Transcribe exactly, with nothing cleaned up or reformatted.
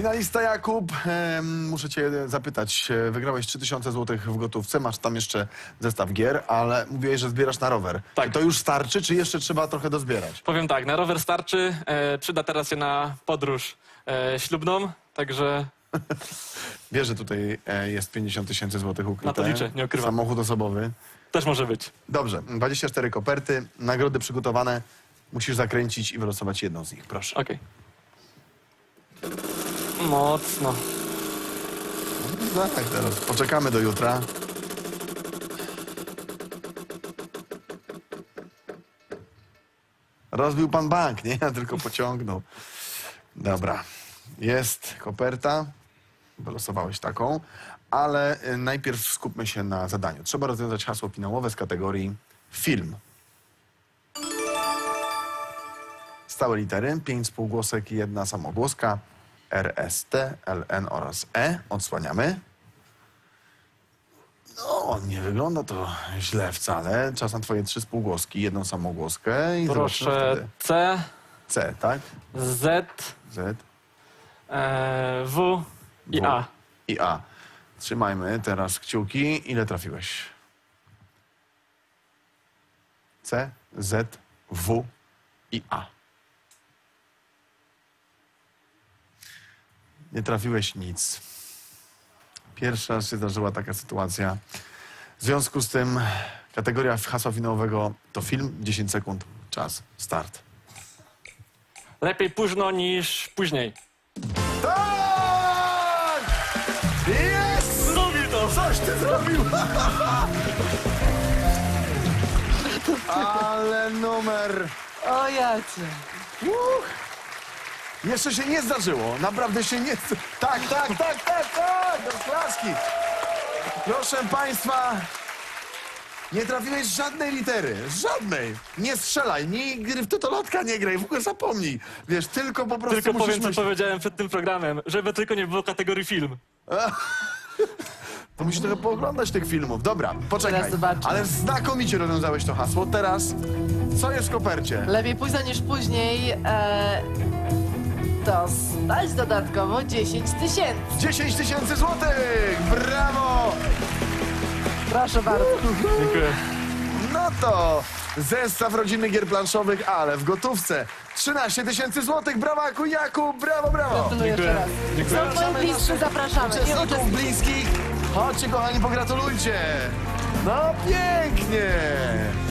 Finalista Jakub, em, muszę cię zapytać, e, wygrałeś trzy tysiące złotych w gotówce, masz tam jeszcze zestaw gier, ale mówiłeś, że zbierasz na rower. Tak. Czy to już starczy, czy jeszcze trzeba trochę dozbierać? Powiem tak, na rower starczy, e, przyda teraz się na podróż e, ślubną, także Wiesz, że tutaj e, jest pięćdziesiąt tysięcy złotych ukryte. Na to liczę, nie ukrywam. Samochód osobowy. też może być. Dobrze, dwadzieścia cztery koperty, nagrody przygotowane. Musisz zakręcić i wylosować jedną z nich, proszę. Okej. Mocno. No tak, teraz poczekamy do jutra. Rozbił pan bank, nie? Ja tylko pociągnął. Dobra, jest koperta. Wylosowałeś taką, ale y, najpierw skupmy się na zadaniu. Trzeba rozwiązać hasło finałowe z kategorii film. Stałe litery, pięć spółgłosek i jedna samogłoska. R, S, T, L, N oraz E. Odsłaniamy. No, nie wygląda to źle wcale. Czas na twoje trzy spółgłoski, jedną samogłoskę i zobaczymy Proszę wtedy. C, C, tak? Z, Z, e, W i W A. i A. Trzymajmy teraz kciuki. Ile trafiłeś? C, Z, W i A. Nie trafiłeś nic. Pierwszy raz się zdarzyła taka sytuacja. W związku z tym kategoria hasła finałowego to film. dziesięć sekund. Czas. Start. Lepiej późno niż później. Tak! Jest! Zrobił to! Coś ty zrobił! Ale numer... O jacie. Uch. Jeszcze się nie zdarzyło. Naprawdę się nie... Tak, tak, tak, tak, tak! Do klaski! Proszę państwa... Nie trafiłeś żadnej litery. Żadnej. Nie strzelaj. Nie gry w totolotka nie graj. W ogóle zapomnij. Wiesz, tylko po prostu Tylko musisz powiem, co myśleć. powiedziałem przed tym programem, żeby tylko nie było kategorii film. To musisz trochę pooglądać tych filmów. Dobra, poczekaj. Teraz zobaczymy. Ale znakomicie rozwiązałeś to hasło. Teraz, co jest w kopercie? Lepiej późno niż później e, dostać dodatkowo dziesięć tysięcy. dziesięć tysięcy złotych! Brawo! Proszę bardzo. Dziękuję. No to zestaw rodzimy gier planszowych, ale w gotówce. trzynaście tysięcy złotych. Brawa, Jakub! Brawo, brawo! Gratuluję jeszcze raz. Dziękuję. Są moi bliscy, zapraszamy. Nie Uczestników uczestników. bliskich. Chodźcie, kochani, pogratulujcie. No pięknie!